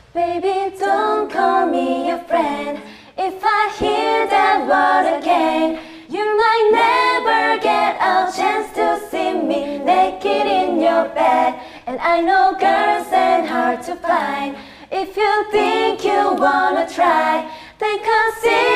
Baby, don't call me your friend. If I hear that word again, you might never get a chance to see me naked in your bed. And I know girls ain't hard to find. If you think you wanna try, then consider